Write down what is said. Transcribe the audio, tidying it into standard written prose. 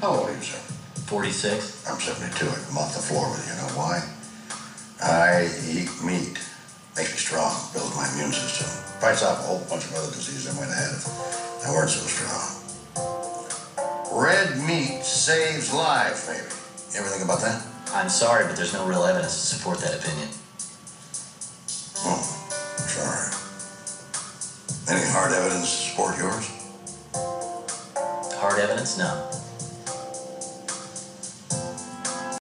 How old are you, sir? 46. I'm 72. I come off the floor with you. You know why? I eat meat. Makes me strong. Builds my immune system. Fights off a whole bunch of other diseases I might have had if I weren't so strong. Red meat saves lives, maybe. You ever think about that? I'm sorry, but there's no real evidence to support that opinion. Oh, sorry. Any hard evidence to support yours? Hard evidence? No.